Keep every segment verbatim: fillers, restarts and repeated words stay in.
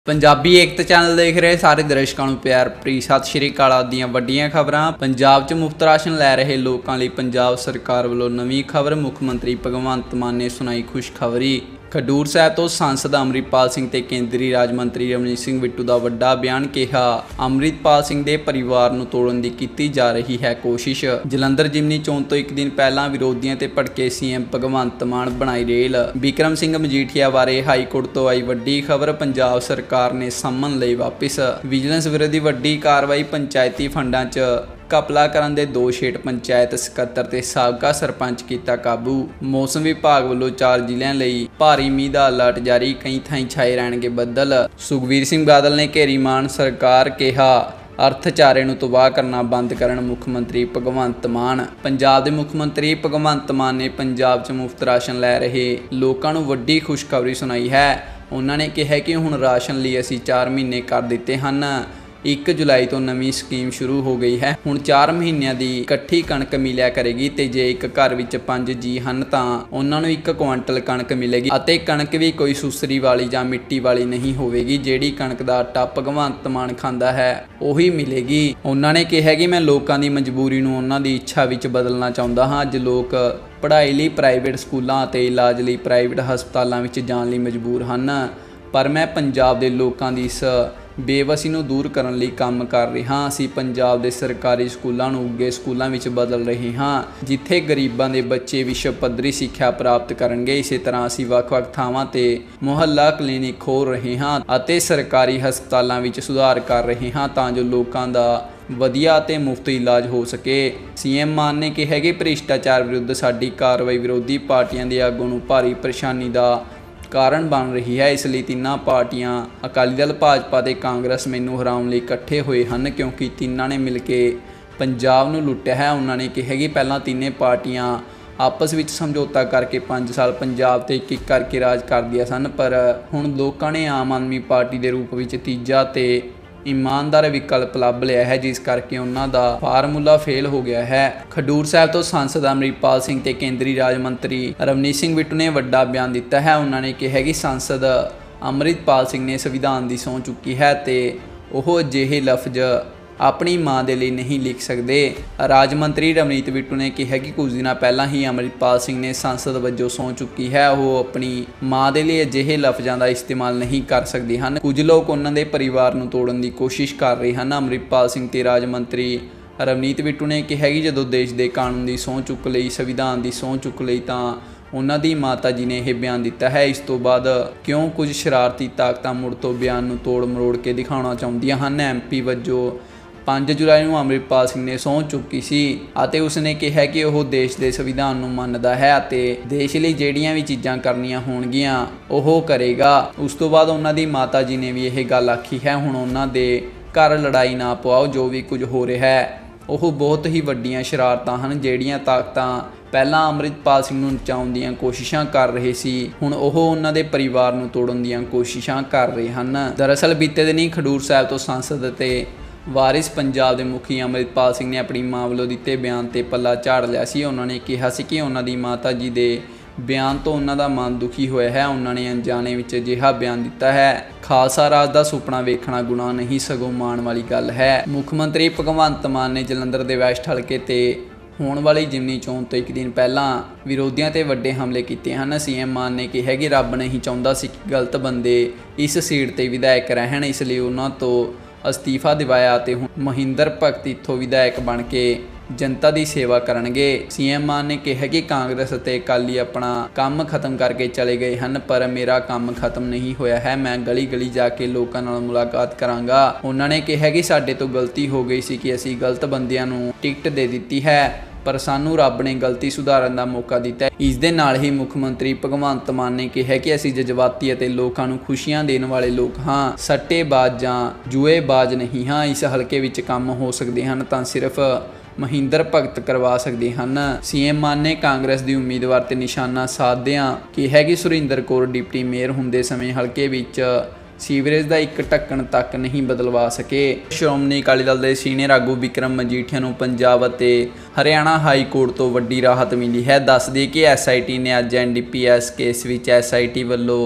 पंजाबी एकता channel देख रहे सारे दर्शकों को प्यार भरी सत श्री अकाल। ਦੀਆਂ ਵੱਡੀਆਂ ਖਬਰਾਂ। ਪੰਜਾਬ 'ਚ ਮੁਫਤ ਰਾਸ਼ਨ ਲੈ ਰਹੇ ਲੋਕਾਂ ਲਈ ਪੰਜਾਬ ਸਰਕਾਰ ਵੱਲੋਂ ਨਵੀਂ ਖਬਰ। ਮੁੱਖ ਮੰਤਰੀ ਭਗਵੰਤ ਮਾਨ ਨੇ ਸੁਣਾਈ ਖੁਸ਼ਖਬਰੀ। ਖਡੂਰ ਸਾਹਿਬ ਤੋਂ सांसद अमृतपाल सिंह ਤੇ ਕੇਂਦਰੀ ਰਾਜ ਮੰਤਰੀ ਰਵਨੀਤ ਸਿੰਘ ਬਿੱਟੂ ਦਾ ਵੱਡਾ ਬਿਆਨ। ਕਿਹਾ अमृतपाल सिंह ਦੇ ਪਰਿਵਾਰ ਨੂੰ ਤੋੜਨ ਦੀ ਕੀਤੀ ਜਾ ਰਹੀ ਹੈ ਕੋਸ਼ਿਸ਼। ਜਲੰਧਰ ਜਿਮਨੀ ਚੋਣ ਤੋਂ ਇੱਕ ਦਿਨ ਪਹਿਲਾਂ ਵਿਰੋਧੀਆਂ ਤੇ ਭੜਕੇ ਸੀਐਮ ਭਗਵੰਤ ਮਾਨ ਬਣਾਈ ਰੇਲ। ਬਿਕਰਮ ਸਿੰਘ ਮਜੀਠੀਆ ਬਾਰੇ ਹਾਈ ਕੋਰਟ ਤੋਂ ਆਈ ਵੱਡੀ ਖਬਰ। ਪੰਜਾਬ ਸਰਕਾਰ ਨੇ ਸੰਮਨ ਲਈ ਵਾਪਿਸ। ਵਿਜੀਲੈਂਸ ਵਿਰੋਧੀ ਵੱਡੀ ਕਾਰਵਾਈ। ਪੰਚਾਇਤੀ ਫੰਡਾਂ 'ਚ ਘਪਲਾ ਕਰਨ ਦੇ ਦੋਸ਼ ਹੇਠ ਪੰਚਾਇਤ ਸਕੱਤਰ ਤੇ ਸਾਬਕਾ ਸਰਪੰਚ ਕੀਤਾ ਕਾਬੂ। ਮੌਸਮ ਵਿਭਾਗ ਵੱਲੋਂ ਚਾਰ ਜ਼ਿਲ੍ਹਿਆਂ ਲਈ ਭਾਰੀ ਮੀਂਹ ਦਾ ਅਲਰਟ ਜਾਰੀ। ਕਈ ਥਾਈਂ ਛਾਏ ਰਹਿਣਗੇ ਬੱਦਲ। ਸੁਖਬੀਰ ਸਿੰਘ ਬਾਦਲ ਨੇ ਘੇਰੀ ਮਾਨ ਸਰਕਾਰ। ਕਿਹਾ ਅਰਥਚਾਰੇ ਨੂੰ ਤਬਾਹ ਕਰਨਾ ਬੰਦ ਕਰਨ ਮੁੱਖ ਮੰਤਰੀ ਭਗਵੰਤ ਮਾਨ। ਪੰਜਾਬ ਦੇ ਮੁੱਖ ਮੰਤਰੀ ਭਗਵੰਤ ਮਾਨ ਨੇ ਪੰਜਾਬ 'ਚ ਮੁਫਤ ਰਾਸ਼ਨ ਲੈ ਰਹੇ ਲੋਕਾਂ ਨੂੰ ਵੱਡੀ ਖੁਸ਼ਖਬਰੀ ਸੁਣਾਈ ਹੈ। ਉਹਨਾਂ ਨੇ ਕਿਹਾ ਕਿ ਹੁਣ ਰਾਸ਼ਨ ਲਈ ਅਸੀਂ ਚਾਰ ਮਹੀਨੇ ਕਰ ਦਿੱਤੇ ਹਨ। ਇੱਕ ਜੁਲਾਈ ਤੋਂ ਨਵੀਂ ਸਕੀਮ ਸ਼ੁਰੂ ਹੋ ਗਈ ਹੈ। ਹੁਣ ਚਾਰ ਮਹੀਨਿਆਂ ਦੀ ਇਕੱਠੀ ਕਣਕ ਮਿਲਿਆ ਕਰੇਗੀ ਤੇ ਜੇ ਇੱਕ ਘਰ ਵਿੱਚ ਪੰਜ ਜੀ ਹਨ ਤਾਂ ਉਹਨਾਂ ਨੂੰ ਇੱਕ ਕੁਆਂਟਲ ਕਣਕ ਮਿਲੇਗੀ ਅਤੇ ਕਣਕ ਵੀ ਕੋਈ ਸੁਸਰੀ ਵਾਲੀ ਜਾਂ ਮਿੱਟੀ ਵਾਲੀ ਨਹੀਂ ਹੋਵੇਗੀ। ਜਿਹੜੀ ਕਣਕ ਦਾ ਆਟਾ ਭਗਵੰਤ ਮਾਨ ਖਾਂਦਾ ਹੈ ਉਹੀ ਮਿਲੇਗੀ। ਉਹਨਾਂ ਨੇ ਕਿਹਾ ਕਿ ਮੈਂ ਲੋਕਾਂ ਦੀ ਮਜਬੂਰੀ ਨੂੰ ਉਹਨਾਂ ਦੀ ਇੱਛਾ ਵਿੱਚ ਬਦਲਣਾ ਚਾਹੁੰਦਾ ਹਾਂ। ਅੱਜ ਲੋਕ ਪੜ੍ਹਾਈ ਲਈ ਪ੍ਰਾਈਵੇਟ ਸਕੂਲਾਂ ਅਤੇ ਇਲਾਜ ਲਈ ਪ੍ਰਾਈਵੇਟ ਹਸਪਤਾਲਾਂ ਵਿੱਚ ਜਾਣ ਲਈ ਮਜਬੂਰ ਹਨ, ਪਰ ਮੈਂ ਪੰਜਾਬ ਦੇ ਲੋਕਾਂ ਦੀ ਇਸ ਬੇਵਸੀ ਨੂੰ ਦੂਰ ਕਰਨ ਲਈ ਕੰਮ ਕਰ ਰਿਹਾ ਹਾਂ। ਅਸੀਂ ਪੰਜਾਬ ਦੇ ਸਰਕਾਰੀ ਸਕੂਲਾਂ ਨੂੰ ਉੱਘੇ ਸਕੂਲਾਂ ਵਿੱਚ ਬਦਲ ਰਹੇ ਹਾਂ ਜਿੱਥੇ ਗਰੀਬਾਂ ਦੇ ਬੱਚੇ ਵਿਸ਼ਵ ਪੱਧਰੀ ਸਿੱਖਿਆ ਪ੍ਰਾਪਤ ਕਰਨਗੇ। ਇਸੇ ਤਰ੍ਹਾਂ ਅਸੀਂ ਵੱਖ-ਵੱਖ ਥਾਵਾਂ ਤੇ ਮੁਹੱਲਾ ਕਲੀਨਿਕ ਖੋਲ੍ਹ ਰਹੇ ਹਾਂ ਅਤੇ ਸਰਕਾਰੀ ਹਸਪਤਾਲਾਂ ਵਿੱਚ ਸੁਧਾਰ ਕਰ ਰਹੇ ਹਾਂ ਤਾਂ ਜੋ ਲੋਕਾਂ ਦਾ ਵਧੀਆ ਅਤੇ ਮੁਫਤ ਇਲਾਜ ਹੋ ਸਕੇ। ਸੀਐਮ ਮਾਨ ਨੇ ਕਿਹਾ ਕਿ ਭ੍ਰਿਸ਼ਟਾਚਾਰ ਵਿਰੁੱਧ ਸਾਡੀ ਕਾਰਵਾਈ ਵਿਰੋਧੀ ਪਾਰਟੀਆਂ ਦੇ ਆਗੂ ਨੂੰ ਭਾਰੀ ਪਰੇਸ਼ਾਨੀ ਦਾ ਕਾਰਨ ਬਣ ਰਹੀ ਹੈ। ਇਸ ਲਈ ਤਿੰਨਾਂ ਪਾਰਟੀਆਂ ਅਕਾਲੀ ਦਲ, ਭਾਜਪਾ ਤੇ ਕਾਂਗਰਸ ਮੈਨੂੰ ਹਰਾਉਣ ਲਈ ਇਕੱਠੇ ਹੋਏ ਹਨ ਕਿਉਂਕਿ ਤਿੰਨਾਂ ਨੇ ਮਿਲ ਕੇ ਪੰਜਾਬ ਨੂੰ ਲੁੱਟਿਆ ਹੈ। ਉਹਨਾਂ ਨੇ ਕਿਹਾ ਕਿ ਪਹਿਲਾਂ ਤਿੰਨੇ ਪਾਰਟੀਆਂ ਆਪਸ ਵਿੱਚ ਸਮਝੌਤਾ ਕਰਕੇ ਪੰਜ ਸਾਲ ਪੰਜਾਬ ਤੇ ਇੱਕ ਇੱਕ ਕਰਕੇ ਰਾਜ ਕਰਦੀਆਂ ਸਨ, ਪਰ ਹੁਣ ਲੋਕਾਂ ਨੇ ਆਮ ਆਦਮੀ ਪਾਰਟੀ ਦੇ ਰੂਪ ਵਿੱਚ ਤੀਜਾ ਤੇ ਇਮਾਨਦਾਰ ਵਿਕਲਪ ਲੱਭ ਲਿਆ ਹੈ ਜਿਸ ਕਰਕੇ ਉਹਨਾਂ ਦਾ ਫਾਰਮੂਲਾ ਫੇਲ ਹੋ ਗਿਆ ਹੈ। ਖਡੂਰ ਸਾਹਿਬ ਤੋਂ सांसद अमृतपाल सिंह ਤੇ ਕੇਂਦਰੀ ਰਾਜ ਮੰਤਰੀ ਰਵਨੀਤ ਸਿੰਘ ਬਿੱਟੂ ਨੇ ਵੱਡਾ ਬਿਆਨ ਦਿੱਤਾ ਹੈ। ਉਹਨਾਂ ਨੇ ਕਿਹਾ ਕਿ सांसद अमृतपाल सिंह ਨੇ ਸੰਵਿਧਾਨ ਦੀ ਸਹੁੰ ਚੁੱਕੀ ਹੈ ਤੇ ਉਹ ਅਜਿਹੇ ਲਫ਼ਜ਼ ਆਪਣੀ ਮਾਂ ਦੇ ਲਈ ਨਹੀਂ ਲਿਖ ਸਕਦੇ। ਰਾਜ ਮੰਤਰੀ ਰਵਨੀਤ ਬਿੱਟੂ ਨੇ ਕਿਹਾ ਕਿ ਕੁਝ ਦਿਨਾਂ ਪਹਿਲਾਂ ਹੀ ਅਮਰਿਤਪਾਲ ਸਿੰਘ ਨੇ सांसद ਵਜੋਂ ਸਹੁੰ ਚੁੱਕੀ ਹੈ। ਉਹ ਆਪਣੀ ਮਾਂ ਦੇ ਲਈ ਅਜਿਹੇ ਲਫ਼ਜ਼ਾਂ ਦਾ ਇਸਤੇਮਾਲ ਨਹੀਂ ਕਰ ਸਕਦੇ ਹਨ। ਕੁਝ ਲੋਕ ਉਹਨਾਂ ਦੇ ਪਰਿਵਾਰ ਨੂੰ ਤੋੜਨ ਦੀ ਕੋਸ਼ਿਸ਼ ਕਰ ਰਹੇ ਹਨ। ਅਮਰਿਤਪਾਲ ਸਿੰਘ ਤੇ ਰਾਜ ਮੰਤਰੀ ਰਵਨੀਤ ਬਿੱਟੂ ਨੇ ਕਿਹਾ ਕਿ ਜਦੋਂ ਦੇਸ਼ ਦੇ ਕਾਨੂੰਨ ਦੀ ਸਹੁੰ ਚੁੱਕ ਲਈ, ਸੰਵਿਧਾਨ ਦੀ ਸਹੁੰ ਚੁੱਕ ਲਈ ਤਾਂ ਉਹਨਾਂ ਦੀ ਮਾਤਾ ਜੀ ਨੇ ਇਹ ਬਿਆਨ ਦਿੱਤਾ ਹੈ। ਇਸ ਤੋਂ ਬਾਅਦ ਕਿਉਂ ਕੁਝ ਸ਼ਰਾਰਤੀ ਤਾਕਤਾਂ ਮੁੜ ਤੋਂ ਬਿਆਨ ਨੂੰ ਤੋੜ ਮਰੋੜ ਕੇ ਦਿਖਾਉਣਾ ਚਾਹੁੰਦੀਆਂ ਹਨ। ਐਮਪੀ ਵਜੋਂ ਪੰਜ ਜੁਲਾਈ ਨੂੰ ਅਮਰਿਤਪਾਲ ਸਿੰਘ ਨੇ ਸਹੁੰ ਚੁੱਕੀ ਸੀ ਅਤੇ ਉਸਨੇ ਕਿਹਾ ਕਿ ਉਹ ਦੇਸ਼ ਦੇ ਸੰਵਿਧਾਨ ਨੂੰ ਮੰਨਦਾ ਹੈ ਅਤੇ ਦੇਸ਼ ਲਈ ਜਿਹੜੀਆਂ ਵੀ ਚੀਜ਼ਾਂ ਕਰਨੀਆਂ ਹੋਣਗੀਆਂ ਉਹ ਕਰੇਗਾ। ਉਸ ਤੋਂ ਬਾਅਦ ਉਹਨਾਂ ਦੀ ਮਾਤਾ ਜੀ ਨੇ ਵੀ ਇਹ ਗੱਲ ਆਖੀ ਹੈ ਹੁਣ ਉਹਨਾਂ ਦੇ ਘਰ ਲੜਾਈ ਨਾ ਪਵਾਓ। ਜੋ ਵੀ ਕੁਝ ਹੋ ਰਿਹਾ ਹੈ ਉਹ ਬਹੁਤ ਹੀ ਵੱਡੀਆਂ ਸ਼ਰਾਰਤਾਂ ਹਨ। ਜਿਹੜੀਆਂ ਤਾਕਤਾਂ ਪਹਿਲਾਂ ਅਮਰਿਤਪਾਲ ਸਿੰਘ ਨੂੰ ਨਚਾਉਣ ਦੀਆਂ ਕੋਸ਼ਿਸ਼ਾਂ ਕਰ ਰਹੇ ਸੀ ਹੁਣ ਉਹ ਉਹਨਾਂ ਦੇ ਪਰਿਵਾਰ ਨੂੰ ਤੋੜਨ ਦੀਆਂ ਕੋਸ਼ਿਸ਼ਾਂ ਕਰ ਰਹੇ ਹਨ। ਦਰਅਸਲ ਬੀਤੇ ਦਿਨੀ ਖਡੂਰ ਸਾਹਿਬ ਤੋਂ सांसद ਅਤੇ ਵਾਰਿਸ ਪੰਜਾਬ ਦੇ ਮੁਖੀ ਅਮਰਿਤਪਾਲ ਸਿੰਘ ਨੇ ਆਪਣੀ ਮਾਂ ਵੱਲੋਂ ਦਿੱਤੇ ਬਿਆਨ ਤੇ ਪੱਲਾ ਝਾੜ ਲਿਆ ਸੀ। ਉਹਨਾਂ ਨੇ ਕਿਹਾ ਸੀ ਕਿ ਉਹਨਾਂ ਦੀ ਮਾਤਾ ਜੀ ਦੇ ਬਿਆਨ ਤੋਂ ਉਹਨਾਂ ਦਾ ਮਨ ਦੁਖੀ ਹੋਇਆ ਹੈ। ਉਹਨਾਂ ਨੇ ਅਣਜਾਣੇ ਵਿੱਚ ਅਜਿਹਾ ਬਿਆਨ ਦਿੱਤਾ ਹੈ। ਖਾਲਸਾ ਰਾਜ ਦਾ ਸੁਪਨਾ ਵੇਖਣਾ ਗੁਨਾਹ ਨਹੀਂ ਸਗੋਂ ਮਾਣ ਵਾਲੀ ਗੱਲ ਹੈ। ਮੁੱਖ ਮੰਤਰੀ ਭਗਵੰਤ ਮਾਨ ਨੇ ਜਲੰਧਰ ਦੇ ਵੈਸਟ ਹਲਕੇ ਤੇ ਹੋਣ ਵਾਲੀ ਜਿਮਨੀ ਚੋਣ ਤੋਂ ਇੱਕ ਦਿਨ ਪਹਿਲਾਂ ਵਿਰੋਧੀਆਂ ਤੇ ਵੱਡੇ ਹਮਲੇ ਕੀਤੇ ਹਨ। ਸੀਐਮ ਮਾਨ ਨੇ ਕਿਹਾ ਕਿ ਰੱਬ ਨਹੀਂ ਚਾਹੁੰਦਾ ਸੀ ਕਿ ਗਲਤ ਬੰਦੇ ਇਸ ਸੀਟ ਤੇ ਵਿਧਾਇਕ ਰਹਿਣ, ਇਸ ਲਈ ਉਹਨਾਂ ਤੋਂ ਅਸਤੀਫਾ ਦਿਵਾਇਆ ਅਤੇ ਹੁਣ ਮਹਿੰਦਰ ਭਗਤ ਇੱਥੋਂ ਵਿਧਾਇਕ ਬਣ ਕੇ ਜਨਤਾ ਦੀ ਸੇਵਾ ਕਰਨਗੇ। ਸੀਐਮ ਮਾਨ ਨੇ ਕਿਹਾ ਕਿ ਕਾਂਗਰਸ ਅਤੇ ਅਕਾਲੀ ਆਪਣਾ ਕੰਮ ਖਤਮ ਕਰਕੇ ਚਲੇ ਗਏ ਹਨ ਪਰ ਮੇਰਾ ਕੰਮ ਖਤਮ ਨਹੀਂ ਹੋਇਆ ਹੈ। ਮੈਂ ਗਲੀ ਗਲੀ ਜਾ ਕੇ ਲੋਕਾਂ ਨਾਲ ਮੁਲਾਕਾਤ ਕਰਾਂਗਾ। ਉਹਨਾਂ ਨੇ ਕਿਹਾ ਕਿ ਸਾਡੇ ਤੋਂ ਗਲਤੀ ਹੋ ਗਈ ਸੀ ਕਿ ਅਸੀਂ ਗਲਤ ਬੰਦਿਆਂ ਨੂੰ ਟਿਕਟ ਦੇ ਦਿੱਤੀ ਹੈ ਪਰ ਸਾਨੂੰ ਰੱਬ ਨੇ ਗਲਤੀ ਸੁਧਾਰਨ ਦਾ ਮੌਕਾ ਦਿੱਤਾ। ਇਸ ਦੇ ਨਾਲ ਹੀ ਮੁੱਖ ਮੰਤਰੀ ਭਗਵੰਤ ਮਾਨ ਨੇ ਕਿਹਾ ਕਿ ਅਸੀਂ ਜਜ਼ਬਾਤੀ ਅਤੇ ਲੋਕਾਂ ਨੂੰ ਖੁਸ਼ੀਆਂ ਦੇਣ ਵਾਲੇ ਲੋਕ ਹਾਂ, ਸੱਟੇਬਾਜ਼ ਜਾਂ ਜੂਏਬਾਜ਼ ਨਹੀਂ ਹਾਂ। ਇਸ ਹਲਕੇ ਵਿੱਚ ਕੰਮ ਹੋ ਸਕਦੇ ਹਨ ਤਾਂ ਸਿਰਫ ਮਹਿੰਦਰ ਭਗਤ ਕਰਵਾ ਸਕਦੇ ਹਨ। ਸੀਐਮ ਮਾਨ ਨੇ ਕਾਂਗਰਸ ਦੀ ਉਮੀਦਵਾਰ ਤੇ ਨਿਸ਼ਾਨਾ ਸਾਧਦਿਆਂ ਕਿਹਾ ਕਿ ਸੁਰਿੰਦਰ ਕੌਰ ਡਿਪਟੀ ਮੇਅਰ ਹੁੰਦੇ ਸਮੇਂ ਹਲਕੇ ਵਿੱਚ ਸੀਵਰੇਜ ਦਾ ਇੱਕ ਢੱਕਣ ਤੱਕ ਨਹੀਂ ਬਦਲਵਾ ਸਕੇ। ਸ਼੍ਰੋਮਣੀ ਅਕਾਲੀ ਦਲ ਦੇ ਸੀਨੀਅਰ ਆਗੂ ਬਿਕਰਮ ਮਜੀਠੀਆ ਨੂੰ ਪੰਜਾਬ ਅਤੇ ਹਰਿਆਣਾ ਹਾਈ ਕੋਰਟ ਤੋਂ ਵੱਡੀ ਰਾਹਤ ਮਿਲੀ ਹੈ। ਦੱਸ ਦਈਏ ਕਿ ਐਸ ਆਈ ਟੀ ਨੇ ਅੱਜ N D P S case ਵਿੱਚ ਐਸ ਆਈ ਟੀ ਵੱਲੋਂ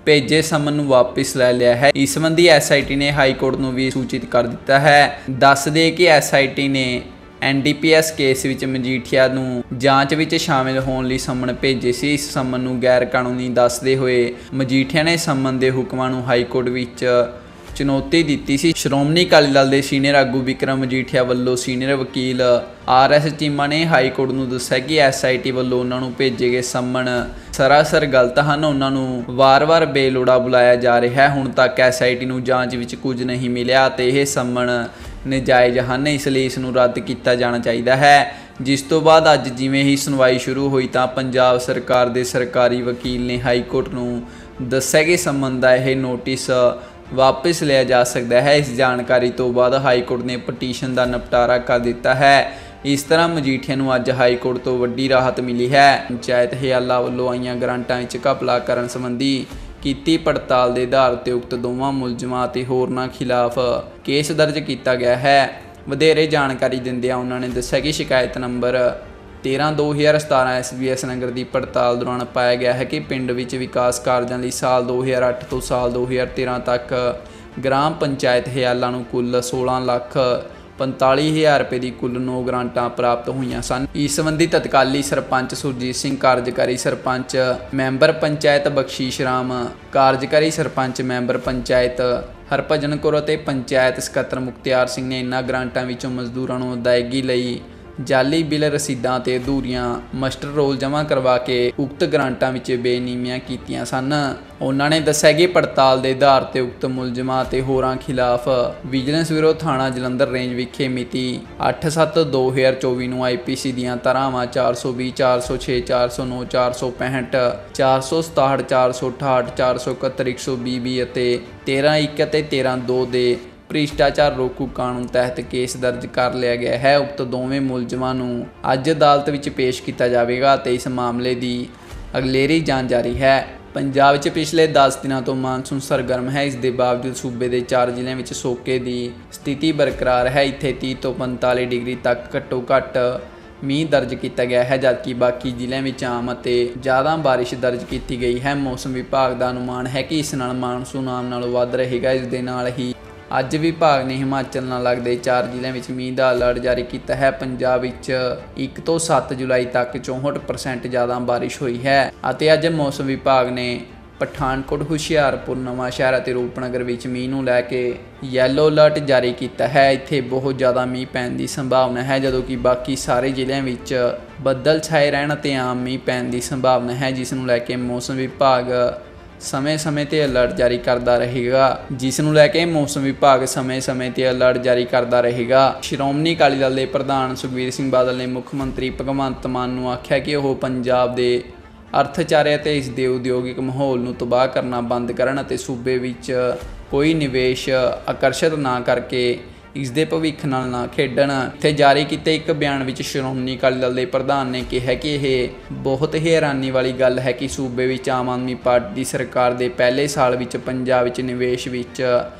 ਭੇਜੇ ਸੰਮਨ ਨੂੰ ਵਾਪਿਸ ਲੈ ਲਿਆ ਹੈ। ਇਸ ਸੰਬੰਧੀ ਐਸ ਆਈ ਟੀ ਨੇ ਹਾਈ ਕੋਰਟ ਨੂੰ ਵੀ ਸੂਚਿਤ ਕਰ ਦਿੱਤਾ ਹੈ। ਦੱਸ ਦੇ ਕਿ ਐਸ ਆਈ ਟੀ ਨੇ N D P S case ਵਿੱਚ ਮਜੀਠੀਆ ਨੂੰ ਜਾਂਚ ਵਿੱਚ ਸ਼ਾਮਿਲ ਹੋਣ ਲਈ ਸੰਮਨ ਭੇਜੇ ਸੀ। ਇਸ ਸੰਮਨ ਨੂੰ ਗੈਰ ਕਾਨੂੰਨੀ ਦੱਸਦੇ ਹੋਏ ਮਜੀਠੀਆ ਨੇ ਸੰਮਨ ਦੇ ਹੁਕਮਾਂ ਨੂੰ ਹਾਈ ਕੋਰਟ ਵਿੱਚ ਚੁਣੌਤੀ ਦਿੱਤੀ ਸੀ। ਸ਼੍ਰੋਮਣੀ ਅਕਾਲੀ ਦਲ ਦੇ ਸੀਨੀਅਰ ਆਗੂ ਵਿਕਰਮ ਮਜੀਠੀਆ ਵੱਲੋਂ ਸੀਨੀਅਰ ਵਕੀਲ ਆਰ ਐਸ ਚੀਮਾ ਨੇ ਹਾਈ ਕੋਰਟ ਨੂੰ ਦੱਸਿਆ ਕਿ ਐਸ ਆਈ ਟੀ ਵੱਲੋਂ ਉਹਨਾਂ ਨੂੰ ਭੇਜੇ ਗਏ ਸੰਮਨ ਸਰਾਸਰ ਗਲਤ ਹਨ। ਉਹਨਾਂ ਨੂੰ ਵਾਰ-ਵਾਰ ਬੇਲੋੜਾ ਬੁਲਾਇਆ ਜਾ ਰਿਹਾ ਹੈ। ਹੁਣ ਤੱਕ ਐਸ ਆਈ ਟੀ ਨੂੰ ਜਾਂਚ ਵਿੱਚ ਕੁਝ ਨਹੀਂ ਮਿਲਿਆ ਅਤੇ ਇਹ ਸੰਮਨ ਨਜਾਇਜ਼ ਹਨ, ਇਸ ਲਈ ਇਸ ਨੂੰ ਰੱਦ ਕੀਤਾ ਜਾਣਾ ਚਾਹੀਦਾ ਹੈ। ਜਿਸ ਤੋਂ ਬਾਅਦ ਅੱਜ ਜਿਵੇਂ ਹੀ ਸੁਣਵਾਈ ਸ਼ੁਰੂ ਹੋਈ ਤਾਂ ਪੰਜਾਬ ਸਰਕਾਰ ਦੇ ਸਰਕਾਰੀ ਵਕੀਲ ਨੇ ਹਾਈ ਕੋਰਟ ਨੂੰ ਦੱਸਿਆ ਕਿ ਸੰਮਨ ਦਾ ਇਹ ਨੋਟਿਸ ਵਾਪਿਸ ਲਿਆ ਜਾ ਸਕਦਾ ਹੈ। ਇਸ ਜਾਣਕਾਰੀ ਤੋਂ ਬਾਅਦ ਹਾਈ ਕੋਰਟ ਨੇ ਪਟੀਸ਼ਨ ਦਾ ਨਿਪਟਾਰਾ ਕਰ ਦਿੱਤਾ ਹੈ। ਇਸ ਤਰ੍ਹਾਂ ਮਜੀਠੀਆ ਨੂੰ ਅੱਜ ਹਾਈ ਕੋਰਟ ਤੋਂ ਵੱਡੀ ਰਾਹਤ ਮਿਲੀ ਹੈ। ਪੰਚਾਇਤ ਹਿਆਲਾ ਵੱਲੋਂ ਆਈਆਂ ਗ੍ਰਾਂਟਾਂ ਵਿੱਚ ਘਪਲਾ ਕਰਨ ਸੰਬੰਧੀ ਕੀਤੀ ਪੜਤਾਲ ਦੇ ਆਧਾਰ ਤੇ ਉਕਤ ਦੋਵਾਂ ਮੁਲਜ਼ਮਾਂ ਅਤੇ ਹੋਰਨਾਂ ਖਿਲਾਫ ਕੇਸ ਦਰਜ ਕੀਤਾ ਗਿਆ ਹੈ। ਵਧੇਰੇ ਜਾਣਕਾਰੀ ਦਿੰਦਿਆਂ ਉਹਨਾਂ ਨੇ ਦੱਸਿਆ ਕਿ ਸ਼ਿਕਾਇਤ ਨੰਬਰ ਤੇਰ੍ਹਾਂ ਦੋ ਹਜ਼ਾਰ ਸਤਾਰ੍ਹਾਂ ਐਸ ਬੀ ਐਸ ਨਗਰ ਦੀ ਪੜਤਾਲ ਦੌਰਾਨ ਪਾਇਆ ਗਿਆ ਹੈ ਕਿ ਪਿੰਡ ਵਿੱਚ ਵਿਕਾਸ ਕਾਰਜਾਂ ਲਈ ਸਾਲ ਦੋ ਹਜ਼ਾਰ ਅੱਠ ਤੋਂ ਸਾਲ ਦੋ ਹਜ਼ਾਰ ਤੇਰ੍ਹਾਂ ਤੱਕ ਗ੍ਰਾਮ ਪੰਚਾਇਤ ਹਿਆਲਾ ਨੂੰ ਕੁੱਲ ਸੋਲਾਂ ਲੱਖ ਪੰਤਾਲੀ ਹਜ਼ਾਰ ਰੁਪਏ ਦੀ ਕੁੱਲ ਨੌ ਗ੍ਰਾਂਟਾਂ ਪ੍ਰਾਪਤ ਹੋਈਆਂ ਸਨ। ਇਸ ਸੰਬੰਧੀ ਤਤਕਾਲੀ ਸਰਪੰਚ ਸੁਰਜੀਤ ਸਿੰਘ, ਕਾਰਜਕਾਰੀ ਸਰਪੰਚ ਮੈਂਬਰ ਪੰਚਾਇਤ ਬਖਸ਼ੀਸ਼ ਰਾਮ, ਕਾਰਜਕਾਰੀ ਸਰਪੰਚ ਮੈਂਬਰ ਪੰਚਾਇਤ ਹਰਭਜਨ ਕੌਰ ਅਤੇ ਪੰਚਾਇਤ ਸਕੱਤਰ ਮੁਖਤਿਆਰ ਸਿੰਘ ਨੇ ਇਨ੍ਹਾਂ ਗ੍ਰਾਂਟਾਂ ਵਿੱਚੋਂ ਮਜ਼ਦੂਰਾਂ ਨੂੰ ਅਦਾਇਗੀ ਲਈ ਜਾਲੀ ਬਿੱਲ ਰਸੀਦਾਂ ਅਤੇ ਅਧੂਰੀਆਂ ਮਸਟਰ ਰੋਲ ਜਮ੍ਹਾਂ ਕਰਵਾ ਕੇ ਉਕਤ ਗ੍ਰਾਂਟਾਂ ਵਿੱਚ ਬੇਨੀਮੀਆਂ ਕੀਤੀਆਂ ਸਨ। ਉਹਨਾਂ ਨੇ ਦੱਸਿਆ ਕਿ ਪੜਤਾਲ ਦੇ ਆਧਾਰ ਤੇ ਉਕਤ ਮੁਲਜ਼ਮਾਂ ਅਤੇ ਹੋਰਾਂ ਖਿਲਾਫ ਵਿਜੀਲੈਂਸ ਬਿਊਰੋ ਥਾਣਾ ਜਲੰਧਰ ਰੇਂਜ ਵਿਖੇ ਮਿਤੀ ਅੱਠ ਸੱਤ ਦੋ ਹਜ਼ਾਰ ਚੌਵੀ ਨੂੰ ਆਈ ਪੀ ਸੀ ਦੀਆਂ ਧਾਰਾਵਾਂ ਚਾਰ ਸੌ ਵੀਹ, ਚਾਰ ਸੌ ਛੇ, ਚਾਰ ਸੌ ਨੌ, ਚਾਰ ਸੌ ਪੈਂਹਠ, ਚਾਰ ਸੌ ਸਤਾਹਠ, ਚਾਰ ਸੌ ਅਠਾਹਠ, ਚਾਰ ਸੌ ਇਕਹੱਤਰ, ਇੱਕ ਸੌ ਵੀਹ ਵੀਹ ਅਤੇ ਤੇਰ੍ਹਾਂ ਇੱਕ ਅਤੇ ਤੇਰ੍ਹਾਂ ਦੋ ਦੇ ਭ੍ਰਿਸ਼ਟਾਚਾਰ ਰੋਕੂ ਕਾਨੂੰਨ ਤਹਿਤ ਕੇਸ ਦਰਜ ਕਰ ਲਿਆ ਗਿਆ ਹੈ। ਉਕਤ ਦੋਵੇਂ ਮੁਲਜ਼ਮਾਂ ਨੂੰ ਅੱਜ ਅਦਾਲਤ ਵਿੱਚ ਪੇਸ਼ ਕੀਤਾ ਜਾਵੇਗਾ ਅਤੇ ਇਸ ਮਾਮਲੇ ਦੀ ਅਗਲੇਰੀ ਜਾਂਚ ਜਾਰੀ ਹੈ। ਪੰਜਾਬ ਵਿੱਚ ਪਿਛਲੇ ਦਸ ਦਿਨਾਂ ਤੋਂ ਮਾਨਸੂਨ ਸਰਗਰਮ ਹੈ। ਇਸ ਦੇ ਬਾਵਜੂਦ ਸੂਬੇ ਦੇ ਚਾਰ ਜ਼ਿਲ੍ਹਿਆਂ ਵਿੱਚ ਸੋਕੇ ਦੀ ਸਥਿਤੀ ਬਰਕਰਾਰ ਹੈ। ਇੱਥੇ ਤੀਹ ਤੋਂ ਪੰਤਾਲੀ ਡਿਗਰੀ ਤੱਕ ਘੱਟੋ ਘੱਟ ਮੀਂਹ ਦਰਜ ਕੀਤਾ ਗਿਆ ਹੈ, ਜਦਕਿ ਬਾਕੀ ਜ਼ਿਲ੍ਹਿਆਂ ਵਿੱਚ ਆਮ ਅਤੇ ਜ਼ਿਆਦਾ ਬਾਰਿਸ਼ ਦਰਜ ਕੀਤੀ ਗਈ ਹੈ। ਮੌਸਮ ਵਿਭਾਗ ਦਾ ਅਨੁਮਾਨ ਹੈ ਕਿ ਇਸ ਨਾਲ ਮਾਨਸੂਨ ਆਮ ਨਾਲੋਂ ਵੱਧ ਰਹੇਗਾ। ਇਸ ਦੇ ਨਾਲ ਹੀ ਅੱਜ ਵਿਭਾਗ ਨੇ ਹਿਮਾਚਲ ਨਾਲ ਲੱਗਦੇ ਚਾਰ ਜ਼ਿਲ੍ਹਿਆਂ ਵਿੱਚ ਮੀਂਹ ਦਾ ਅਲਰਟ ਜਾਰੀ ਕੀਤਾ ਹੈ। ਪੰਜਾਬ ਵਿੱਚ ਇੱਕ ਤੋਂ ਸੱਤ ਜੁਲਾਈ ਤੱਕ ਚੌਂਹਠ ਪਰਸੈਂਟ ਜ਼ਿਆਦਾ ਬਾਰਿਸ਼ ਹੋਈ ਹੈ ਅਤੇ ਅੱਜ ਮੌਸਮ ਵਿਭਾਗ ਨੇ ਪਠਾਨਕੋਟ, ਹੁਸ਼ਿਆਰਪੁਰ, ਨਵਾਂਸ਼ਹਿਰ ਅਤੇ ਰੂਪਨਗਰ ਵਿੱਚ ਮੀਂਹ ਨੂੰ ਲੈ ਕੇ ਯੈਲੋ ਅਲਰਟ ਜਾਰੀ ਕੀਤਾ ਹੈ। ਇੱਥੇ ਬਹੁਤ ਜ਼ਿਆਦਾ ਮੀਂਹ ਪੈਣ ਦੀ ਸੰਭਾਵਨਾ ਹੈ, ਜਦੋਂ ਕਿ ਬਾਕੀ ਸਾਰੇ ਜ਼ਿਲ੍ਹਿਆਂ ਵਿੱਚ ਬੱਦਲ ਛਾਏ ਰਹਿਣ ਅਤੇ ਆਮ ਮੀਂਹ ਪੈਣ ਦੀ ਸੰਭਾਵਨਾ ਹੈ, ਜਿਸ ਨੂੰ ਲੈ ਕੇ ਮੌਸਮ ਵਿਭਾਗ ਸਮੇਂ-ਸਮੇਂ ਤੇ ਅਲਰਟ ਜਾਰੀ ਕਰਦਾ ਰਹੇਗਾ ਜਿਸ ਨੂੰ ਲੈ ਕੇ ਮੌਸਮ ਵਿਭਾਗ ਸਮੇਂ-ਸਮੇਂ ਤੇ ਅਲਰਟ ਜਾਰੀ ਕਰਦਾ ਰਹੇਗਾ। ਸ਼੍ਰੋਮਣੀ ਅਕਾਲੀ ਦਲ ਦੇ ਪ੍ਰਧਾਨ ਸੁਖਬੀਰ ਸਿੰਘ ਬਾਦਲ ਨੇ ਮੁੱਖ ਮੰਤਰੀ ਭਗਵੰਤ ਮਾਨ ਨੂੰ ਆਖਿਆ ਕਿ ਉਹ ਪੰਜਾਬ ਦੇ ਅਰਥਚਾਰੇ ਅਤੇ ਇਸ ਦੇ ਉਦਯੋਗਿਕ ਮਾਹੌਲ ਨੂੰ ਤਬਾਹ ਕਰਨਾ ਬੰਦ ਕਰਨ ਅਤੇ ਸੂਬੇ ਵਿੱਚ ਕੋਈ ਨਿਵੇਸ਼ ਆਕਰਸ਼ਿਤ ਨਾ ਕਰਕੇ ਇਸ ਦੇ ਭਵਿੱਖ ਨਾਲ ਨਾ ਖੇਡਣ। ਇੱਥੇ ਜਾਰੀ ਕੀਤੇ ਇੱਕ ਬਿਆਨ ਵਿੱਚ ਸ਼੍ਰੋਮਣੀ ਅਕਾਲੀ ਦਲ ਦੇ ਪ੍ਰਧਾਨ ਨੇ ਕਿਹਾ ਕਿ ਇਹ ਬਹੁਤ ਹੀ ਹੈਰਾਨੀ ਵਾਲੀ ਗੱਲ ਹੈ ਕਿ ਸੂਬੇ ਵਿੱਚ ਆਮ ਆਦਮੀ ਪਾਰਟੀ ਦੀ ਸਰਕਾਰ ਦੇ ਪਹਿਲੇ ਸਾਲ ਵਿੱਚ ਪੰਜਾਬ ਵਿੱਚ ਨਿਵੇਸ਼ ਵਿੱਚ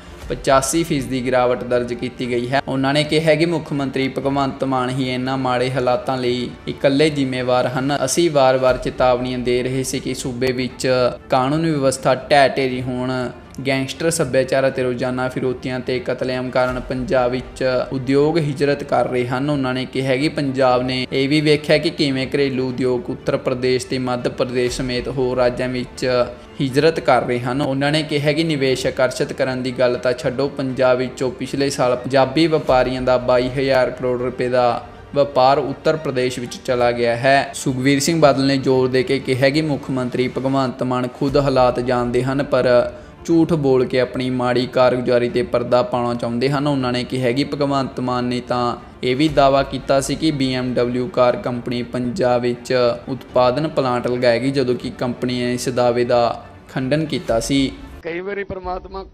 ਪਚਾਸੀ ਫੀਸਦੀ ਗਿਰਾਵਟ ਦਰਜ ਕੀਤੀ ਗਈ ਹੈ। ਉਹਨਾਂ ਨੇ ਕਿਹਾ ਕਿ ਮੁੱਖ ਮੰਤਰੀ ਭਗਵੰਤ ਮਾਨ ਹੀ ਇਹਨਾਂ ਮਾੜੇ ਹਾਲਾਤਾਂ ਲਈ ਇਕੱਲੇ ਜ਼ਿੰਮੇਵਾਰ ਹਨ। ਅਸੀਂ ਵਾਰ-ਵਾਰ ਚੇਤਾਵਨੀਆਂ ਦੇ ਰਹੇ ਸੀ ਕਿ ਸੂਬੇ ਵਿੱਚ ਕਾਨੂੰਨ ਵਿਵਸਥਾ ਢਹਿ ਢੇਰੀ ਹੋਣ, ਗੈਂਗਸਟਰ ਸੱਭਿਆਚਾਰ ਅਤੇ ਰੋਜ਼ਾਨਾ ਫਿਰੌਤੀਆਂ ਤੇ ਕਤਲੇਆਮ ਕਾਰਨ ਪੰਜਾਬ ਵਿੱਚ ਉਦਯੋਗ ਹਿਜਰਤ ਕਰ ਰਹੇ ਹਨ। ਉਹਨਾਂ ਨੇ ਕਿਹਾ ਕਿ ਪੰਜਾਬ ਨੇ ਇਹ ਵੀ ਵੇਖਿਆ ਕਿ ਕਿਵੇਂ ਘਰੇਲੂ ਉਦਯੋਗ ਉੱਤਰ ਪ੍ਰਦੇਸ਼ ਤੇ ਮੱਧ ਪ੍ਰਦੇਸ਼ ਸਮੇਤ ਹੋਰ ਰਾਜਾਂ ਵਿੱਚ ਹਿਜਰਤ ਕਰ ਰਹੇ ਹਨ। ਉਹਨਾਂ ਨੇ ਕਿਹਾ ਕਿ ਨਿਵੇਸ਼ ਆਕਰਸ਼ਿਤ ਕਰਨ ਦੀ ਗੱਲ ਤਾਂ ਛੱਡੋ, ਪੰਜਾਬ ਵਿੱਚੋਂ ਪਿਛਲੇ ਸਾਲ ਪੰਜਾਬੀ ਵਪਾਰੀਆਂ ਦਾ ਬਾਈ ਹਜ਼ਾਰ ਕਰੋੜ ਰੁਪਏ ਦਾ ਵਪਾਰ ਉੱਤਰ ਪ੍ਰਦੇਸ਼ ਵਿੱਚ ਚਲਾ ਗਿਆ ਹੈ। ਸੁਖਬੀਰ ਸਿੰਘ ਬਾਦਲ ਨੇ ਜ਼ੋਰ ਦੇ ਕੇ ਕਿਹਾ ਕਿ ਮੁੱਖ ਮੰਤਰੀ ਭਗਵੰਤ ਮਾਨ ਖੁਦ ਹਾਲਾਤ ਜਾਣਦੇ ਹਨ ਪਰ ਝੂਠ ਬੋਲ ਕੇ ਆਪਣੀ ਮਾੜੀ ਕਾਰਗੁਜ਼ਾਰੀ ਤੇ ਪਰਦਾ ਪਾਉਣਾ ਚਾਹੁੰਦੇ ਹਨ। ਉਹਨਾਂ ਨੇ ਕਿਹਾ ਕਿ ਭਗਵੰਤ ਮਾਨ ਨੇ ਤਾਂ ਇਹ ਵੀ ਦਾਅਵਾ ਕੀਤਾ ਸੀ ਕਿ B M W car company Punjab ਵਿੱਚ ਉਤਪਾਦਨ ਪਲਾਂਟ ਲਗਾਏਗੀ, ਜਦੋਂ ਕਿ ਕੰਪਨੀ ਨੇ ਇਸ ਦਾਅਵੇ ਦਾ ਖੰਡਨ ਕੀਤਾ ਸੀ। ਕਈ ਵਾਰੀ ਪਰਮਾਤਮਾ,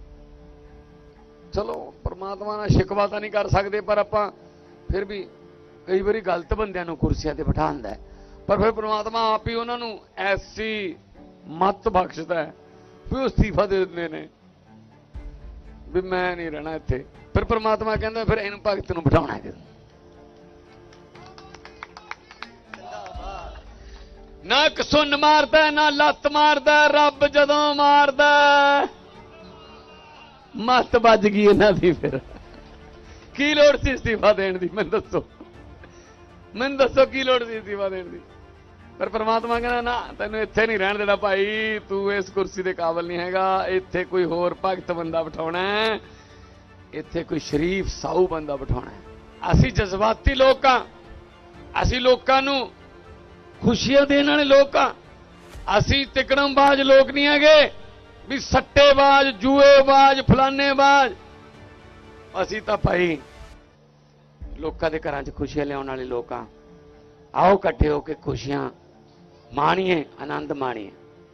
ਚਲੋ ਪਰਮਾਤਮਾ ਨਾਲ ਸ਼ਿਕਵਾ ਤਾਂ ਨਹੀਂ ਕਰ ਸਕਦੇ, ਪਰ ਆਪਾਂ ਫਿਰ ਵੀ ਕਈ ਵਾਰੀ ਗਲਤ ਬੰਦਿਆਂ ਨੂੰ ਕੁਰਸੀਆਂ ਤੇ ਬਿਠਾਉਂਦਾ ਹੈ, ਪਰ ਫਿਰ ਪਰਮਾਤਮਾ ਆਪ ਹੀ ਉਹਨਾਂ ਨੂੰ ਐਸੀ ਮੱਤ ਬਖਸ਼ਦਾ ਹੈ ਵੀ ਉਹ ਅਸਤੀਫਾ ਦੇ ਦਿੰਦੇ ਨੇ ਵੀ ਮੈਂ ਨਹੀਂ ਰਹਿਣਾ ਇੱਥੇ। ਫਿਰ ਪਰਮਾਤਮਾ ਕਹਿੰਦਾ ਫਿਰ ਇਹਨੂੰ ਭਗਤ ਨੂੰ ਬਿਠਾਉਣਾ ਹੈ। ना एक सुन मारदा ना लत मारदा, रब जदों मारदा मत बज गई इन्हां दी। फिर की लोड़ सी इस्तीफा देण दी? मैनूं दसो, मैनूं दसो की लोड़ सी इस्तीफा देण दी? पर परमात्मा कहना ना, तैनूं इत्थे नहीं रहण देना भाई, तू इस कुर्सी दे काबिल नहीं हैगा, इत्थे कोई होर भगत बंदा बिठाउणा है, इत्थे कोई शरीफ साऊ बंदा बिठाउणा है। असीं जज्बाती लोक हां, असीं लोकां नूं खुशियां देण वाले लोक हां, असीं तिकड़मबाज लोक नहीं हैगे भी सट्टेबाज, जूएबाज, फलानेबाज। असीं तां भाई लोकां दे घरां च खुशियां लियाउण वाले लोक हां। आओ इकट्ठे होके खुशियां माणीए, आनंद माणीए।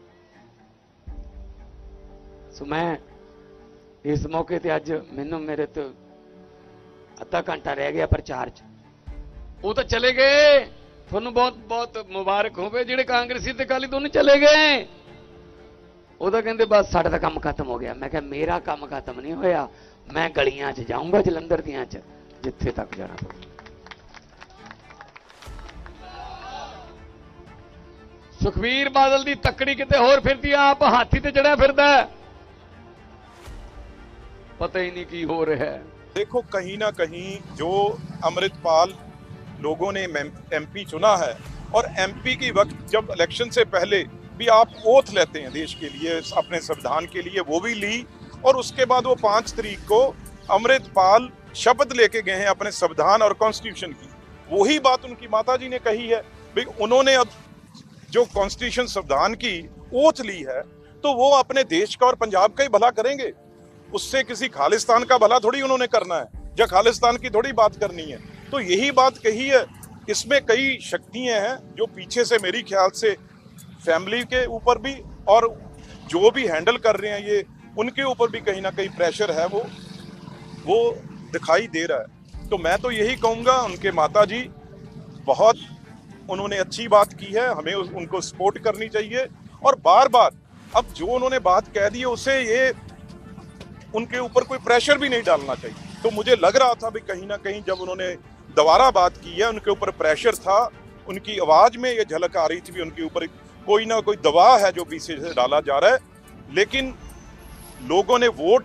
सो मैं इस मौके ते अज मैनूं मेरे तो अद्धा घंटा रह गया प्रचार च, वो तो चले गए। तुहानूं बहुत बहुत मुबारक होवे जिहड़े कांग्रेसी ते अकाली दोनों चले गए। वो तो कहंदे बस साडा काम खत्म हो गया। मैं कहा मेरा काम खत्म नहीं होया, मैं गलियां च जाऊंगा जलंधर दियां च, जिथे तक जाना पवे। सुखबीर बादल दी तकड़ी किते होर फिरदी, आप हाथी ते चढ़िया फिरदा, पता ही नहीं की हो रहा है। देखो कहीं ना कहीं जो अमृतपाल लोगों ने एमपी चुना है, और एमपी की वक्त जब इलेक्शन से पहले भी आप ओथ लेते हैं देश के लिए, अपने संविधान के लिए, वो भी ली, और उसके बाद वो पांच तारीख को अमृतपाल शपथ लेके गए हैं अपने संविधान और कॉन्स्टिट्यूशन की। वही बात उनकी माता जी ने कही है भाई उन्होंने अब जो कॉन्स्टिट्यूशन संविधान की ओथ ली है तो वो अपने देश का और पंजाब का ही भला करेंगे, उससे किसी खालिस्तान का भला थोड़ी उन्होंने करना है, या खालिस्तान की थोड़ी बात करनी है। तो यही बात कही है। इसमें कई शक्तियां हैं जो पीछे से मेरी ख्याल से फैमिली के ऊपर भी और जो भी हैंडल कर रहे हैं ये, उनके ऊपर भी कहीं ना कहीं प्रेशर है, वो वो दिखाई दे रहा है। तो मैं तो यही कहूँगा, उनके माता जी बहुत उन्होंने अच्छी बात की है, हमें उनको सपोर्ट करनी चाहिए। और बार बार अब जो उन्होंने बात कह दी है उसे ये उनके ऊपर कोई प्रेशर भी नहीं डालना चाहिए। तो मुझे लग रहा था भी कहीं ना कहीं जब उन्होंने दोबारा बात की है उनके ऊपर प्रेशर था, उनकी आवाज में ये झलक आ रही थी भी उनके ऊपर कोई ना कोई दबाव है जो पीछे से डाला जा रहा है। लेकिन लोगों ने वोट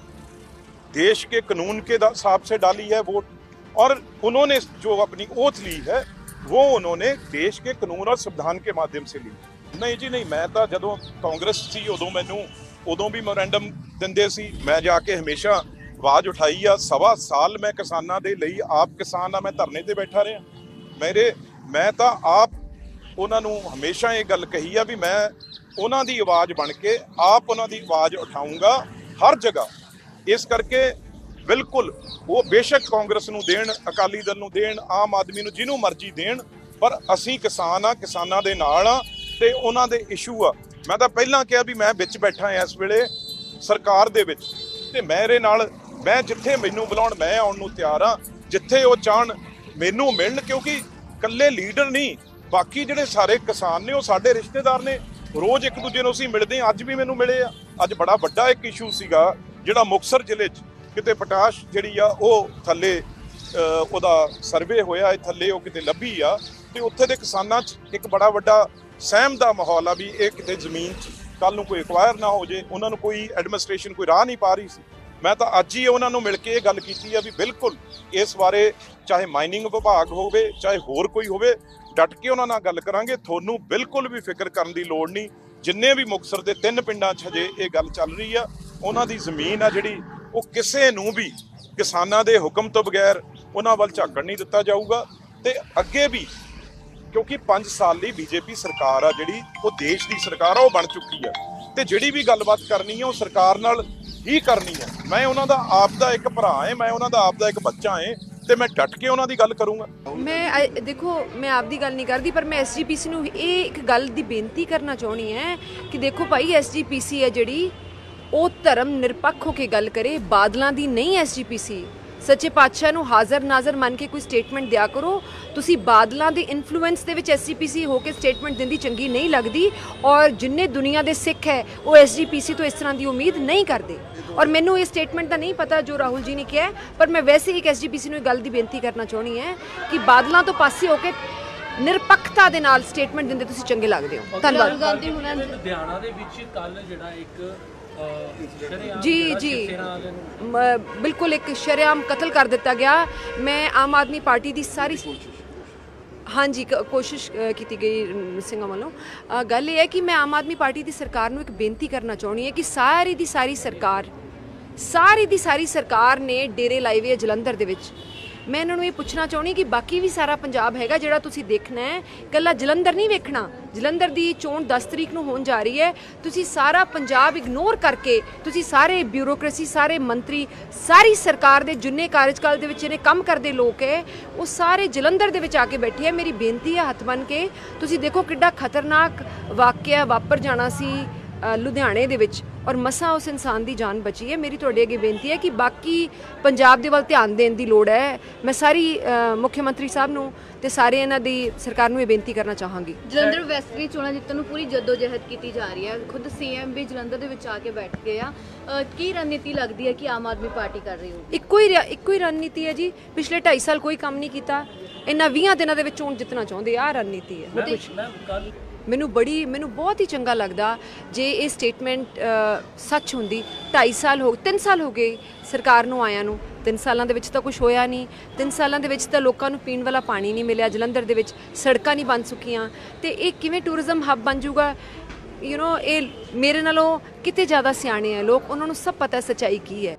देश के कानून के हिसाब से डाली है वोट, और उन्होंने जो अपनी ओथ ली है वो उन्होंने देश के कानून और संविधान के माध्यम से ली। नहीं जी नहीं, मैं तो जदों कांग्रेस सी उदों मैनू उदों भी मैमोरेंडम दिंदे सी, मैं जाके हमेशा आवाज़ उठाई आ। सवा साल मैं किसानां दे लई, आप किसान आ, मैं धरने ते बैठा रहा मेरे, मैं तो आप उन्हां नूं हमेशा ये गल कही आ भी मैं उन्हां दी आवाज़ बन के आप उन्हां दी आवाज़ उठाऊंगा हर जगह। इस करके बिल्कुल वो बेशक कांग्रेस नूं देण, अकाली दल नूं देण, आम आदमी नूं जिन्हों मर्जी देण, पर असीं किसान आ, किसानां दे नाल आ ते उन्हां दे इशू आ। मैं तो पहलां कहा भी मैं विच बैठा है इस वेले सरकार दे विच, ते मेरे नाल मैं जिथे मैनूं बुलाउण मैं आउण नूं तैयार आ, जिथे वो चाहण मैनूं मिलण, क्योंकि कल्ले लीडर नहीं, बाकी जिहड़े सारे किसान ने वो साडे रिश्तेदार ने, रोज़ एक दूजे नूं असीं मिलदे आ। अज भी मैनूं मिले आ। अज बड़ा वड्डा एक इशू सीगा जिहड़ा मुक्तसर जिले च किते पोटाश जिहड़ी आ ਉਹ ਥੱਲੇ ਉਹਦਾ ਸਰਵੇ ਹੋਇਆ ਹੈ, ਥੱਲੇ ਉਹ ਕਿਤੇ ਲੱਭੀ ਆ, ਤੇ ਉੱਥੇ ਦੇ ਕਿਸਾਨਾਂ 'ਚ ਇੱਕ ਬੜਾ ਵੱਡਾ ਸਹਿਮ ਦਾ ਮਾਹੌਲ ਆ ਵੀ ਇਹ ਕਿਤੇ ਜ਼ਮੀਨ 'ਚ ਕੱਲ ਨੂੰ ਕੋਈ ਐਕਵਾਇਰ ਨਾ ਹੋ ਜੇ। ਉਹਨਾਂ ਨੂੰ ਕੋਈ ਐਡਮਿਨਿਸਟ੍ਰੇਸ਼ਨ ਕੋਈ ਰਾਹ ਨਹੀਂ ਪਾ ਰਹੀ ਸੀ। ਮੈਂ ਤਾਂ ਅੱਜ ਹੀ ਉਹਨਾਂ ਨੂੰ ਮਿਲ ਕੇ ਇਹ ਗੱਲ ਕੀਤੀ ਆ ਵੀ ਬਿਲਕੁਲ ਇਸ ਬਾਰੇ ਚਾਹੇ ਮਾਈਨਿੰਗ ਵਿਭਾਗ ਹੋਵੇ ਚਾਹੇ ਹੋਰ ਕੋਈ ਹੋਵੇ, ਡਟ ਕੇ ਉਹਨਾਂ ਨਾਲ ਗੱਲ ਕਰਾਂਗੇ। ਤੁਹਾਨੂੰ ਬਿਲਕੁਲ ਵੀ ਫਿਕਰ ਕਰਨ ਦੀ ਲੋੜ ਨਹੀਂ। ਜਿੰਨੇ ਵੀ ਮੁਕਤਸਰ ਦੇ ਤਿੰਨ ਪਿੰਡਾਂ 'ਚ ਹਜੇ ਇਹ ਗੱਲ ਚੱਲ ਰਹੀ ਆ, ਉਹਨਾਂ ਦੀ ਜ਼ਮੀਨ ਆ ਜਿਹੜੀ ਉਹ ਕਿਸੇ ਨੂੰ ਵੀ ਕਿਸਾਨਾਂ ਦੇ ਹੁਕਮ ਤੋਂ ਬਗੈਰ ਉਹਨਾਂ ਵੱਲ ਝਾਕਣ ਨਹੀਂ ਦਿੱਤਾ ਜਾਊਗਾ। ਤੇ ਅੱਗੇ ਵੀ ਕਿਉਂਕਿ ਪੰਜ ਸਾਲ ਲਈ ਬੀਜੇਪੀ ਸਰਕਾਰ ਆ ਜਿਹੜੀ ਉਹ ਦੇਸ਼ ਦੀ ਸਰਕਾਰ ਆ, ਉਹ ਬਣ ਚੁੱਕੀ ਆ, ਤੇ ਜਿਹੜੀ ਵੀ ਗੱਲਬਾਤ ਕਰਨੀ ਹੈ ਉਹ ਸਰਕਾਰ ਨਾਲ ਹੀ ਕਰਨੀ ਹੈ। ਮੈਂ ਉਹਨਾਂ ਦਾ ਆਪ ਦਾ ਇੱਕ ਭਰਾ ਹੈ, ਮੈਂ ਉਹਨਾਂ ਦਾ ਆਪ ਦਾ ਇੱਕ ਬੱਚਾ ਹੈ, ਤੇ ਮੈਂ ਡਟ ਕੇ ਉਹਨਾਂ ਦੀ ਗੱਲ ਕਰੂੰਗਾ। ਮੈਂ ਦੇਖੋ ਮੈਂ ਆਪਦੀ ਗੱਲ ਨਹੀਂ ਕਰਦੀ, ਪਰ ਮੈਂ ਐਸਜੀਪੀਸੀ ਨੂੰ ਇਹ ਇੱਕ ਗੱਲ ਦੀ ਬੇਨਤੀ ਕਰਨਾ ਚਾਹੁੰਦੀ ਹੈ ਕਿ ਦੇਖੋ ਭਾਈ ਐਸਜੀਪੀਸੀ ਹੈ ਜਿਹੜੀ ਉਹ ਧਰਮ ਨਿਰਪੱਖ ਹੋ ਕੇ ਗੱਲ ਕਰੇ, ਬਾਦਲਾਂ ਦੀ ਨਹੀਂ ਐਸਜੀਪੀਸੀ। ਸੱਚੇ ਪਾਤਸ਼ਾਹ ਨੂੰ ਹਾਜ਼ਰ ਨਾਜ਼ਰ ਮੰਨ ਕੇ ਕੋਈ ਸਟੇਟਮੈਂਟ ਦਿਆ ਕਰੋ। ਤੁਸੀਂ ਬਾਦਲਾਂ ਦੇ ਇਨਫਲੂਐਂਸ ਦੇ ਵਿੱਚ ਐਸਜੀਪੀਸੀ ਹੋ ਕੇ ਸਟੇਟਮੈਂਟ ਦਿੰਦੀ ਚੰਗੀ ਨਹੀਂ ਲੱਗਦੀ, ਔਰ ਜਿੰਨੇ ਦੁਨੀਆ ਦੇ ਸਿੱਖ ਹੈ ਉਹ ਐਸਜੀਪੀਸੀ ਤੋਂ ਇਸ ਤਰ੍ਹਾਂ ਦੀ ਉਮੀਦ ਨਹੀਂ ਕਰਦੇ। ਔਰ ਮੈਨੂੰ ਇਹ ਸਟੇਟਮੈਂਟ ਦਾ ਨਹੀਂ ਪਤਾ ਜੋ ਰਾਹੁਲ ਜੀ ਨੇ ਕਿਹਾ, ਪਰ ਮੈਂ ਵੈਸੇ ਇੱਕ ਐਸਜੀਪੀਸੀ ਨੂੰ ਇਹ ਗੱਲ ਦੀ ਬੇਨਤੀ ਕਰਨਾ ਚਾਹੁੰਦੀ ਹਾਂ ਕਿ ਬਾਦਲਾਂ ਤੋਂ ਪਾਸੇ ਹੋ ਕੇ ਨਿਰਪੱਖਤਾ ਦੇ ਨਾਲ ਸਟੇਟਮੈਂਟ ਦਿੰਦੇ ਤੁਸੀਂ ਚੰਗੇ ਲੱਗਦੇ ਹੋ। ਧੰਨਵਾਦ। ਗਾਂਧੀ ਹੁਣਾਂ ਨੇ ਲੁਧਿਆਣਾ ਦੇ ਵਿੱਚ ਕੱਲ ਜਿਹੜਾ ਇੱਕ ਜੀ ਜੀ ਮ- ਬਿਲਕੁਲ ਇੱਕ ਸ਼ਰੇਆਮ ਕਤਲ ਕਰ ਦਿੱਤਾ ਗਿਆ। ਮੈਂ ਆਮ ਆਦਮੀ ਪਾਰਟੀ ਦੀ ਸਾਰੀ ਹਾਂਜੀ ਕ- ਕੋਸ਼ਿਸ਼ ਅ, ਕੀਤੀ ਗਈ ਅਮ, ਸਿੰਘਾਂ ਵੱਲੋਂ। ਅ, ਗੱਲ ਇਹ ਹੈ ਕਿ ਮੈਂ ਆਮ ਆਦਮੀ ਪਾਰਟੀ ਦੀ ਸਰਕਾਰ ਨੂੰ ਇੱਕ ਬੇਨਤੀ ਕਰਨਾ ਚਾਹੁੰਦੀ ਹਾਂ ਕਿ ਸਾਰੀ ਦੀ ਸਾਰੀ ਸਰਕਾਰ ਸਾਰੀ ਦੀ ਸਾਰੀ ਸਰਕਾਰ ਨੇ ਡੇਰੇ ਲਾਏ ਹੋਏ ਆ ਜਲੰਧਰ ਦੇ ਵਿੱਚ। ਮੈਂ ਇਹਨਾਂ ਨੂੰ ਇਹ ਪੁੱਛਣਾ ਚਾਹੁੰਦੀ ਕਿ ਬਾਕੀ ਵੀ ਸਾਰਾ ਪੰਜਾਬ ਹੈਗਾ ਜਿਹੜਾ ਤੁਸੀਂ ਦੇਖਣਾ ਹੈ, ਇਕੱਲਾ ਜਲੰਧਰ ਨਹੀਂ ਵੇਖਣਾ। ਜਲੰਧਰ ਦੀ ਚੋਣ ਦਸ ਤਰੀਕ ਨੂੰ ਹੋਣ ਜਾ ਰਹੀ ਹੈ। ਤੁਸੀਂ ਸਾਰਾ ਪੰਜਾਬ ਇਗਨੋਰ ਕਰਕੇ ਤੁਸੀਂ ਸਾਰੇ ਬਿਊਰੋਕ੍ਰੇਸੀ, ਸਾਰੇ ਮੰਤਰੀ, ਸਾਰੀ ਸਰਕਾਰ ਦੇ ਜਿੰਨੇ ਕਾਰਜਕਾਲ ਦੇ ਵਿੱਚ ਇਹਨੇ ਕੰਮ ਕਰਦੇ ਲੋਕ ਹੈ ਉਹ ਸਾਰੇ ਜਲੰਧਰ ਦੇ ਵਿੱਚ ਆ ਕੇ ਬੈਠੇ ਹੈ। ਮੇਰੀ ਬੇਨਤੀ ਹੈ ਹੱਥ ਬੰਨ੍ਹ ਕੇ, ਤੁਸੀਂ ਦੇਖੋ ਕਿੱਡਾ ਖਤਰਨਾਕ ਵਾਕਿਆ ਵਾਪਰ ਜਾਣਾ ਸੀ ਅ, ਲੁਧਿਆਣੇ ਦੇ ਵਿੱਚ ਔਰ ਮਸਾਂ ਉਸ ਇਨਸਾਨ ਦੀ ਜਾਨ ਬਚੀ ਹੈ। ਮੇਰੀ ਤੁਹਾਡੇ ਅੱਗੇ ਬੇਨਤੀ ਹੈ ਕਿ ਬਾਕੀ ਪੰਜਾਬ ਦੇ ਵੱਲ ਧਿਆਨ ਦੇਣ ਦੀ ਲੋੜ ਹੈ। ਮੈਂ ਸਾਰੀ ਅ, ਮੁੱਖ ਮੰਤਰੀ ਸਾਹਿਬ ਨੂੰ ਤੇ ਸਾਰੇ ਇਹਨਾਂ ਦੀ ਸਰਕਾਰ ਨੂੰ ਇਹ ਬੇਨਤੀ ਕਰਨਾ ਚਾਹਾਂਗੀ। ਜਲੰਧਰ ਵੈਸਟ ਦੀ ਚੋਣਾਂ ਜਿੱਤਣ ਨੂੰ ਪੂਰੀ ਜਦੋਜਹਿਦ ਕੀਤੀ ਜਾ ਰਹੀ ਹੈ। ਖੁਦ ਸੀਐਮ ਵੀ ਜਲੰਧਰ ਦੇ ਵਿੱਚ ਆ ਕੇ ਬੈਠ ਗਏ ਆ। ਅ, ਕੀ ਰਣਨੀਤੀ ਲੱਗਦੀ ਹੈ ਕਿ ਆਮ ਆਦਮੀ ਪਾਰਟੀ ਕਰ ਰਹੀ ਹੋਊਗੀ? ਇੱਕੋ ਹੀ ਰਿਆ- ਇੱਕੋ ਹੀ ਰਣਨੀਤੀ ਹੈ ਜੀ। ਪਿਛਲੇ ਢਾਈ ਸਾਲ ਕੋਈ ਕੰਮ ਨਹੀਂ ਕੀਤਾ, ਇਹਨਾਂ ਵੀਹਾਂ ਦਿਨਾਂ ਦੇ ਵਿੱਚ ਚੋਣ ਜਿੱਤਣਾ ਚਾਹੁੰਦੇ ਆ। ਰਣਨੀਤੀ ਹੈ। ਮੈਨੂੰ ਬੜੀ ਮੈਨੂੰ ਬਹੁਤ ਹੀ ਚੰਗਾ ਲੱਗਦਾ ਜੇ ਇਹ ਸਟੇਟਮੈਂਟ ਸੱਚ ਹੁੰਦੀ। ਢਾਈ ਸਾਲ ਹੋ ਤਿੰਨ ਸਾਲ ਹੋ ਗਏ ਸਰਕਾਰ ਨੂੰ ਆਇਆਂ ਨੂੰ। ਤਿੰਨ ਸਾਲਾਂ ਦੇ ਵਿੱਚ ਤਾਂ ਕੁਝ ਹੋਇਆ ਨਹੀਂ। ਤਿੰਨ ਸਾਲਾਂ ਦੇ ਵਿੱਚ ਤਾਂ ਲੋਕਾਂ ਨੂੰ ਪੀਣ ਵਾਲਾ ਪਾਣੀ ਨਹੀਂ ਮਿਲਿਆ। ਜਲੰਧਰ ਦੇ ਵਿੱਚ ਸੜਕਾਂ ਨਹੀਂ ਬਣ ਚੁੱਕੀਆਂ ਤੇ ਇਹ ਕਿਵੇਂ ਟੂਰਿਜ਼ਮ ਹੱਬ ਬਣ ਜਾਊਗਾ? ਯੂ نو ਇਹ ਮੇਰੇ ਨਾਲੋਂ ਕਿਤੇ ਜ਼ਿਆਦਾ ਸਿਆਣੇ ਆ ਲੋਕ, ਉਹਨਾਂ ਨੂੰ ਸਭ ਪਤਾ ਸੱਚਾਈ ਕੀ ਹੈ।